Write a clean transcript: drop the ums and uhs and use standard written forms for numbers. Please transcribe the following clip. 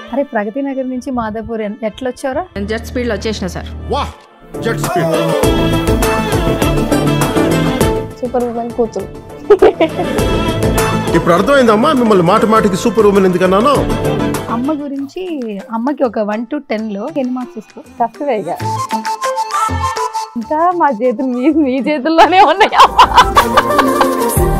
అరే ప్రగతి నగర్ నుంచి మాదాపూర్ ఎట్లా వచ్చారా? జెట్ స్పీడ్ లో వచ్చేసిన సార్. వాహ్ జెట్ స్పీడ్. సూపర్ ఉమెన్ కూతురు. ఇప్పుడు అర్థమైందమ్మా మిమ్మల్ని మాటికి సూపర్ ఉమెన్ ఎందుకన్నాను. అమ్మ గురించి అమ్మకి ఒక 1 to 10 లో ఎన్ని మార్క్స్ ఇస్తావు? కష్టమేగా. ఇంకా మా చేతులు మీ చేతుల్లోనే ఉన్నాయి.